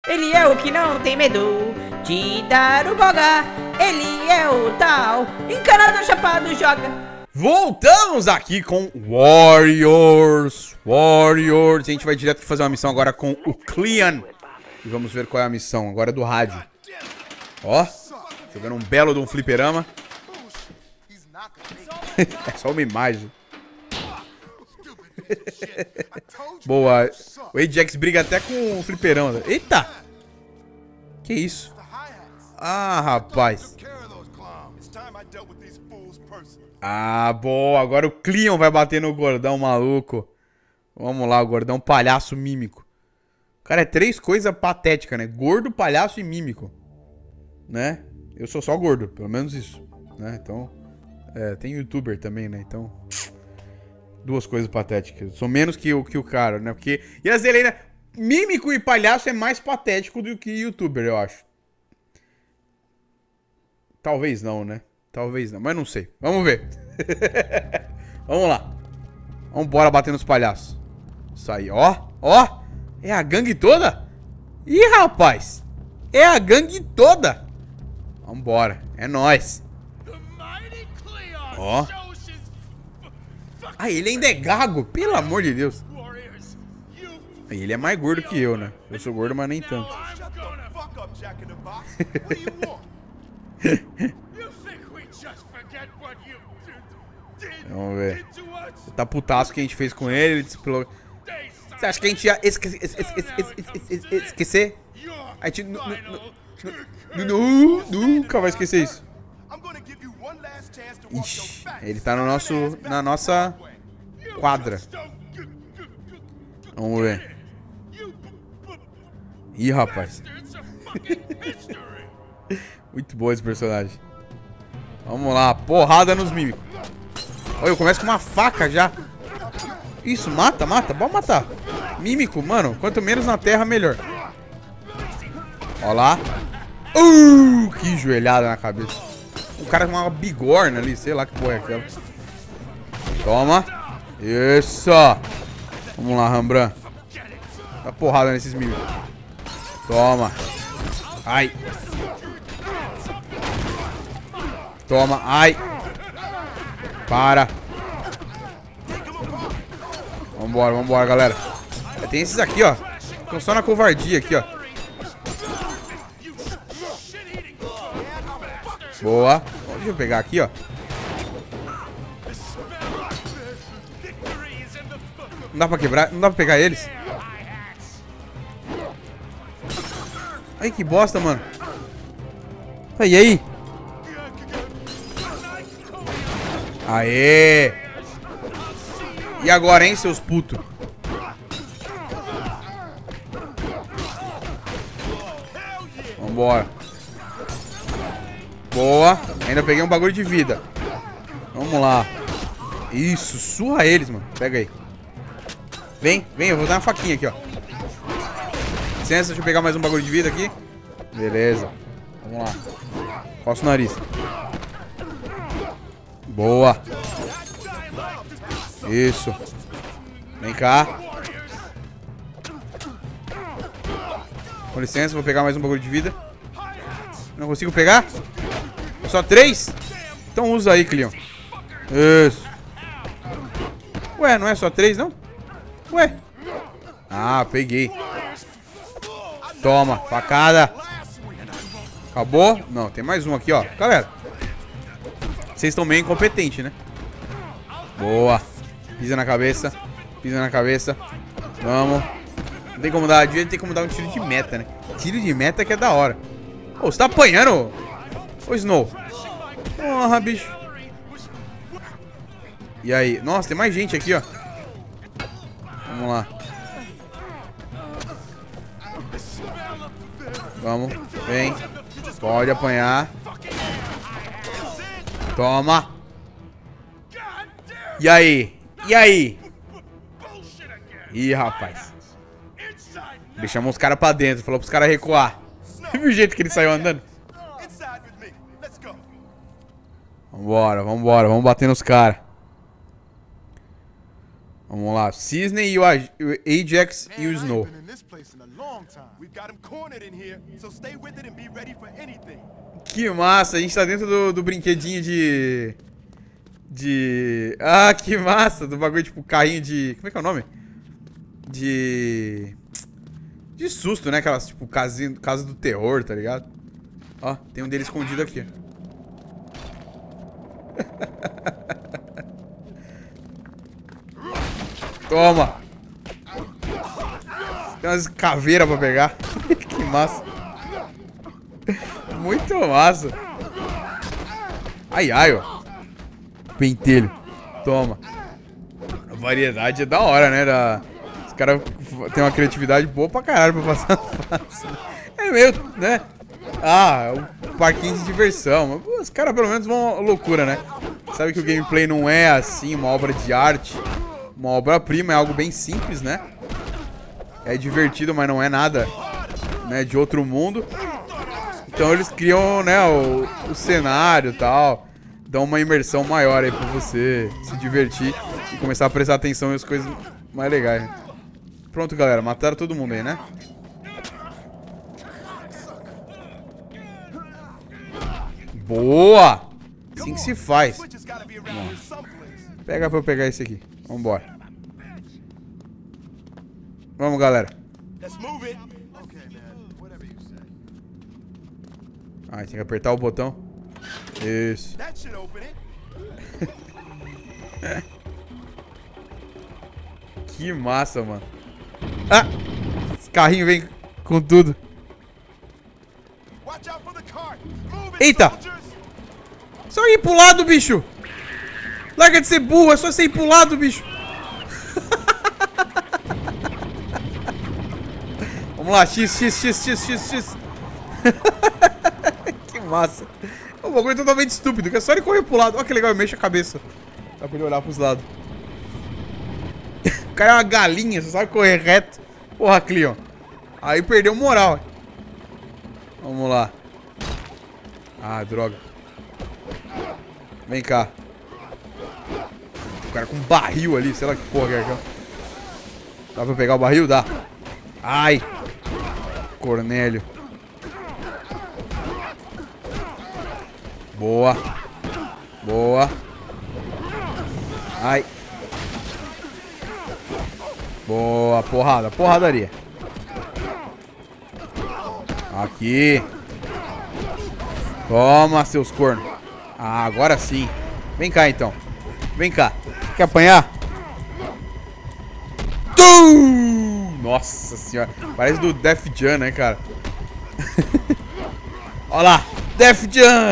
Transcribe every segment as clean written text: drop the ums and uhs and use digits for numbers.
Ele é o que não tem medo de dar o boga. Ele é o tal encanador chapado joga. Voltamos aqui com Warriors. A gente vai direto fazer uma missão agora com o Clean. E vamos ver qual é a missão. Agora é do rádio. Ó, jogando um belo de um fliperama. É só uma imagem. Boa. O Ajax briga até com o fliperama. Eita! Que isso? Ah, rapaz. Ah, boa. Agora o Cleon vai bater no gordão maluco. Vamos lá, o gordão palhaço mímico. Cara, é três coisas patéticas, né? Gordo, palhaço e mímico. Né? Eu sou só gordo, pelo menos isso. Né? Então, tem youtuber também, né? Então, duas coisas patéticas. Eu sou menos que o cara, né? Porque, e as Helena, mímico e palhaço é mais patético do que youtuber, eu acho. Talvez não, né? Talvez não, mas não sei. Vamos ver. Vamos lá. Vamos embora bater nos palhaços. Isso aí, ó. Ó. É a gangue toda? Ih, rapaz. É a gangue toda. Vambora. É nóis. Ó. Ah, ele ainda é gago. Pelo amor de Deus. Ele é mais gordo que eu, né? Eu sou gordo, mas nem tanto. Vamos ver. Você tá putaço que a gente fez com ele. Você acha que a gente ia esquecer? A gente nunca vai esquecer isso. Ixi, ele tá na nossa quadra. Vamos ver. Ih, rapaz. Muito bom esse personagem. Vamos lá, porrada nos mímicos. Olha, eu começo com uma faca já. Isso, mata, bora matar. Mímico, mano, quanto menos na terra, melhor. Ó lá. Que joelhada na cabeça. O cara com uma bigorna ali, sei lá que porra é aquela. Toma. Isso. Vamos lá, Rembrandt. Dá porrada nesses mímicos. Toma. Ai. Toma, ai. Para. Vambora, galera. Tem esses aqui, ó. Ficam só na covardia aqui, ó. Boa. Deixa eu pegar aqui, ó. Não dá pra quebrar, não dá pra pegar eles. Ai, que bosta, mano. E aí? Aê! E agora, hein, seus putos? Vambora. Boa. Ainda peguei um bagulho de vida. Vamos lá. Isso, surra eles, mano. Pega aí. Vem, eu vou dar uma faquinha aqui, ó. Licença, deixa eu pegar mais um bagulho de vida aqui. Beleza. Vamos lá. Coça o nariz. Boa. Isso. Vem cá. Com licença, vou pegar mais um bagulho de vida. Não consigo pegar? Só 3? Então usa aí, Cleon. Isso. Ué, não é só 3, não? Ué. Ah, peguei. Toma, facada. Acabou? Não, tem mais um aqui, ó. Galera, vocês estão meio incompetentes, né? Boa. Pisa na cabeça. Pisa na cabeça. Vamos. Não tem como dar. Devia ter como dar um tiro de meta, né? Tiro de meta que é da hora. Ô, você tá apanhando? Ô, Snow. Porra, bicho. E aí? Nossa, tem mais gente aqui, ó. Vamos lá. Vamos. Vem. Pode apanhar. Toma. E aí? E aí? Ih, rapaz. Deixamos os caras pra dentro. Falou pros caras recuar. Viu o jeito que ele saiu andando? Vambora. Vamos bater nos caras. Vamos lá. Cisne e o Ajax e o Snow. Que massa. A gente tá dentro do brinquedinho Ah, que massa. Do bagulho, tipo, carrinho de... Como é que é o nome? De susto, né? Aquelas, tipo, casa do terror, tá ligado? Ó, tem um dele escondido aqui. Toma! Tem umas caveiras pra pegar. Que massa. Muito massa. Ai, ai, ó. Pentelho. Toma. A variedade é da hora, né? Os caras têm uma criatividade boa pra caralho pra passar fase. É meio, né? Ah, um parquinho de diversão. Os caras pelo menos vão à loucura, né? Sabe que o gameplay não é assim, uma obra de arte. Uma obra-prima, é algo bem simples, né? É divertido, mas não é nada, né, de outro mundo. Então eles criam, né, o cenário e tal. Dão uma imersão maior aí pra você se divertir e começar a prestar atenção nas coisas mais legais, né? Pronto, galera. Mataram todo mundo aí, né? Boa! Assim que se faz. Bom, pega pra eu pegar esse aqui. Vambora. Vamos, galera. Ah, tem que apertar o botão. Isso. Que massa, mano. Ah! Esse carrinho vem com tudo. Eita! Só ir pro lado, bicho! Larga de ser burro, é só você ir pro lado, bicho! Vamos lá, X. Que massa. É um bagulho totalmente estúpido, que é só ele correr pro lado. Olha que legal, mexe a cabeça. Dá pra ele olhar pros lados. O cara é uma galinha, você sabe correr reto. Porra, Cleon. Aí perdeu moral. Vamos lá. Ah, droga. Vem cá. O cara com um barril ali, sei lá que porra que é aquela. Dá pra pegar o barril? Dá. Ai. Cornélio. Boa. Boa. Ai. Boa. Porrada. Porradaria. Aqui. Toma, seus cornos. Ah, agora sim. Vem cá, então. Vem cá. Quer apanhar? Nossa senhora. Parece do Def Jam, né, cara? Olha lá. Def Jam.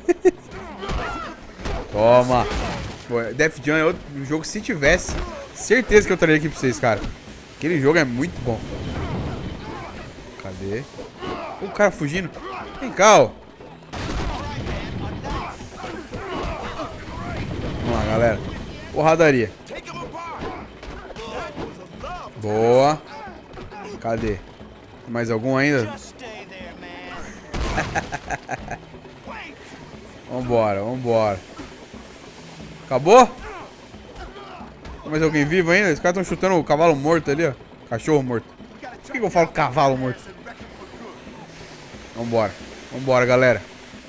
Toma. Pô, Def Jam é outro jogo que se tivesse, certeza que eu traria aqui pra vocês, cara. Aquele jogo é muito bom. Cadê? O cara fugindo. Vem cá, ó. Vamos lá, galera. Porradaria. Boa. Cadê? Mais algum ainda? Vambora, vambora. Acabou? Tem mais alguém vivo ainda? Os caras estão chutando o cavalo morto ali, ó. Cachorro morto. Por que eu falo cavalo morto? Vambora. Vambora, galera.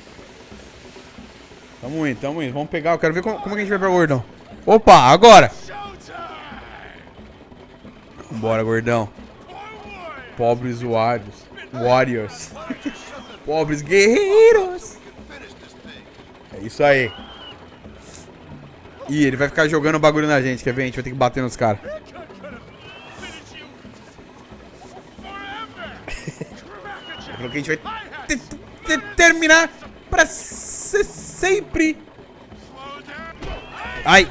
Tamo indo, tamo indo. Vamos pegar. Eu quero ver como que a gente vai pegar o gordão. Opa, agora! Vambora, gordão. Pobres Warriors. Pobres guerreiros. É isso aí. Ih, ele vai ficar jogando o bagulho na gente. Quer ver? A gente vai ter que bater nos caras. Ele falou que a gente vai terminar pra sempre. Ai.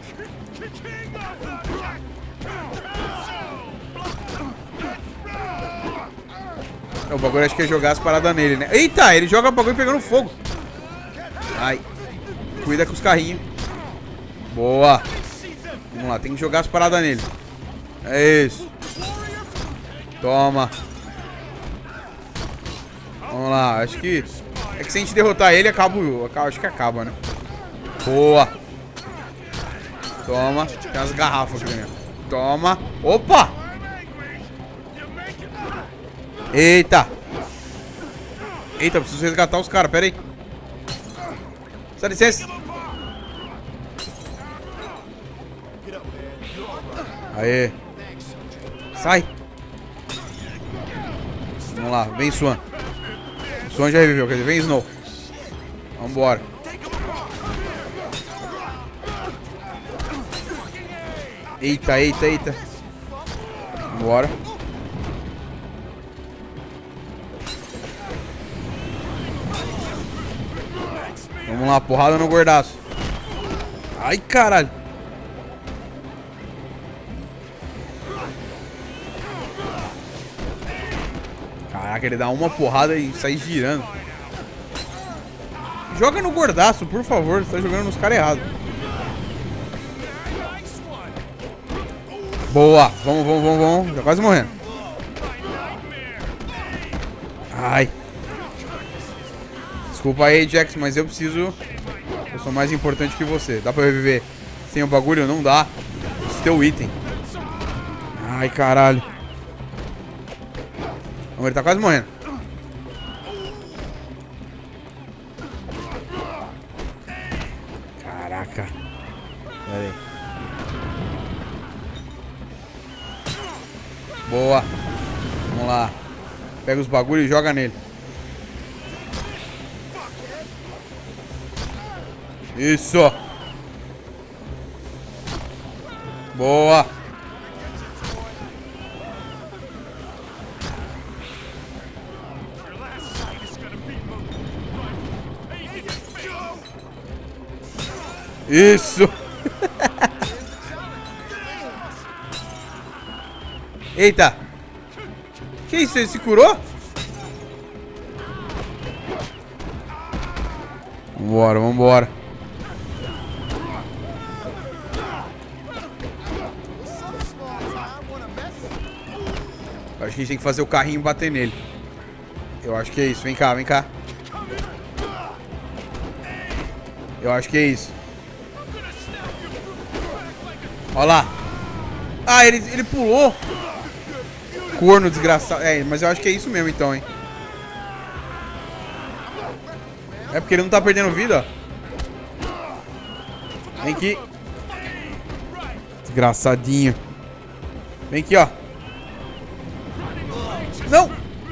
O bagulho acho que é jogar as paradas nele, né? Eita, ele joga o bagulho pegando fogo. Ai. Cuida com os carrinhos. Boa. Vamos lá, tem que jogar as paradas nele. É isso. Toma. Vamos lá, acho que... É que se a gente derrotar ele, acho que acaba, né? Boa. Toma. Tem umas garrafas aqui dentro. Toma. Opa! Eita! Eita, preciso resgatar os caras, pera aí. Dá licença. Aê. Sai. Vamos lá, vem Swan. Swan já reviveu, quer dizer, vem Snow. Vambora. Eita, eita, eita. Vambora. Vamos lá, porrada no gordaço. Ai, caralho. Caraca, ele dá uma porrada e sai girando. Joga no gordaço, por favor. Você tá jogando nos caras errados. Boa. Vamos, vamos, vamos, vamos. Já quase morrendo. Ai. Desculpa aí, Jax, mas eu preciso... Eu sou mais importante que você. Dá pra reviver sem o bagulho? Não dá. Preciso ter o item. Ai, caralho. Vamos, ele tá quase morrendo. Caraca. Pera aí. Boa. Vamos lá. Pega os bagulhos e joga nele. Isso. Boa. Isso. Eita. Que isso? Ele se curou? Vambora, vambora. Acho que a gente tem que fazer o carrinho bater nele. Eu acho que é isso. Vem cá, vem cá. Eu acho que é isso. Olha lá. Ah, ele pulou. Corno desgraçado. É, mas eu acho que é isso mesmo então, hein. É porque ele não tá perdendo vida, ó. Vem aqui. Desgraçadinho. Vem aqui, ó. Não!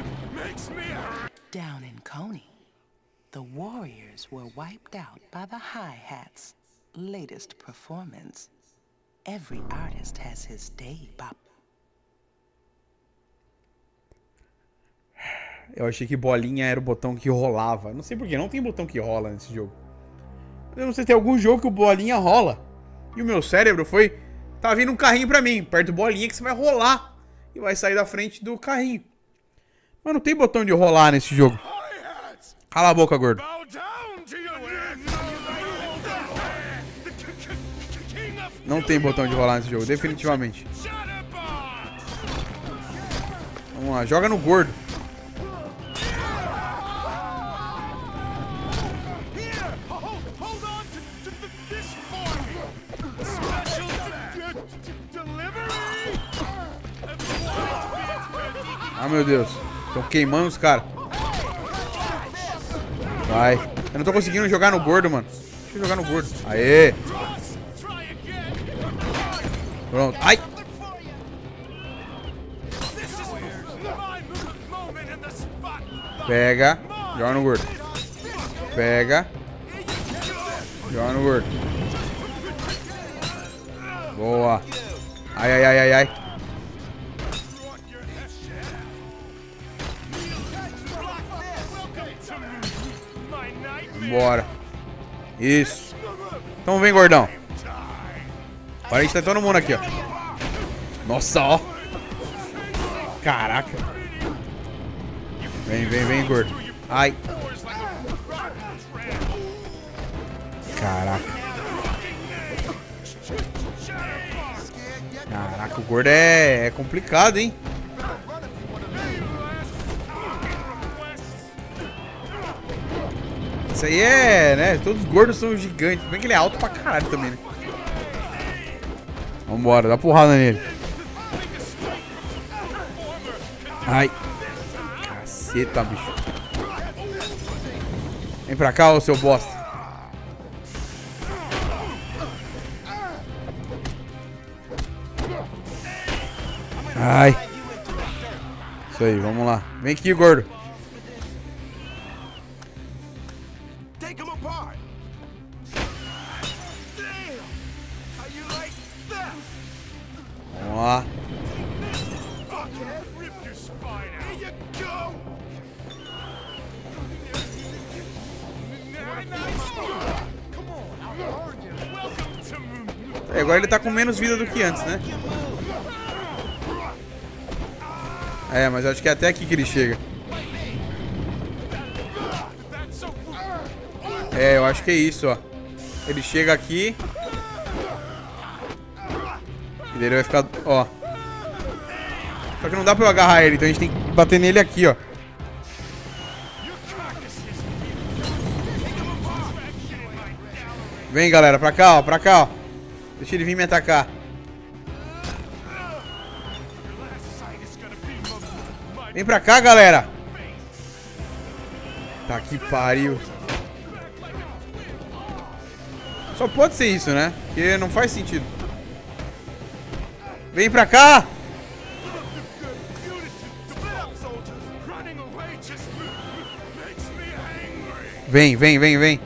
Down in Coney, the Warriors were wiped out by the Hi-Hats' latest performance. Every artist has his day, Bop. Eu achei que bolinha era o botão que rolava. Não sei porquê, não tem botão que rola nesse jogo. Eu não sei se tem algum jogo que o bolinha rola. E o meu cérebro foi... Tá vindo um carrinho pra mim, perto do bolinha, que você vai rolar. E vai sair da frente do carrinho. Mas não tem botão de rolar nesse jogo. Cala a boca, gordo. Não tem botão de rolar nesse jogo, definitivamente. Vamos lá, joga no gordo. Ah, meu Deus. Estão queimando os caras. Vai. Eu não tô conseguindo jogar no gordo, mano. Deixa eu jogar no gordo. Aê. Pronto. Ai. Pega. Joga no gordo. Pega. Joga no gordo. Boa. Ai, ai, ai, ai, ai. Bora. Isso. Então vem, gordão. Agora a gente tá todo mundo aqui, ó. Nossa, ó. Caraca. Vem, vem, vem, gordo. Ai. Caraca. Caraca, o gordo é complicado, hein? Isso aí é, né? Todos os gordos são gigantes. Bem que ele é alto pra caralho também, né? Vambora, dá porrada nele. Ai. Caceta, bicho. Vem pra cá, ô seu bosta. Ai. Isso aí, vamos lá. Vem aqui, gordo. Vamos lá. Agora ele tá com menos vida do que antes, né? É, mas eu acho que é até aqui que ele chega. É, eu acho que é isso, ó. Ele chega aqui. E daí ele vai ficar, ó. Só que não dá pra eu agarrar ele, então a gente tem que bater nele aqui, ó. Vem, galera, pra cá, ó, pra cá, ó. Deixa ele vir me atacar. Vem pra cá, galera. Tá que pariu. Só pode ser isso, né? Porque não faz sentido. Vem pra cá. Vem, vem, vem, vem.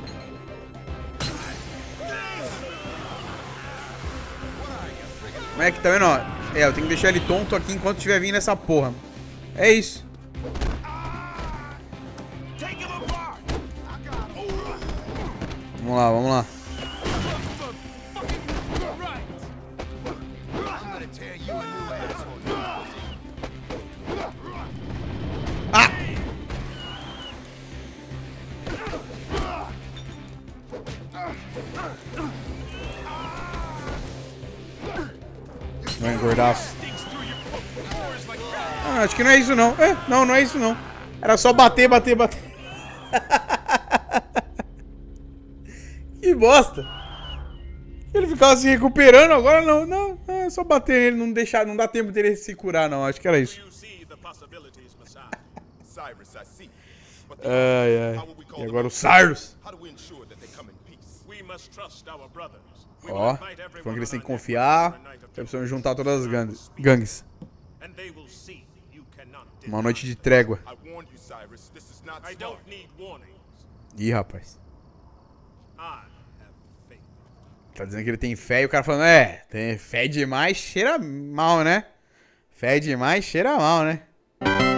Como é que tá vendo, ó? É, eu tenho que deixar ele tonto aqui enquanto estiver vindo essa porra. É isso. Vamos lá, vamos lá. Ah! Vai engordar. Ah, acho que não é isso não. É, não, não é isso não. Era só bater, bater, bater. Que bosta. Ele ficava se recuperando, agora não. Não, é só bater nele, não deixar, não dá tempo dele se curar não. Acho que era isso. Ai, ai. E agora o Cyrus. Ó, falando que eles têm que confiar. Precisam juntar todas as gangues. Uma noite de trégua. Ih, rapaz. Tá dizendo que ele tem fé e o cara falando, tem fé demais, cheira mal, né? Fé demais, cheira mal, né?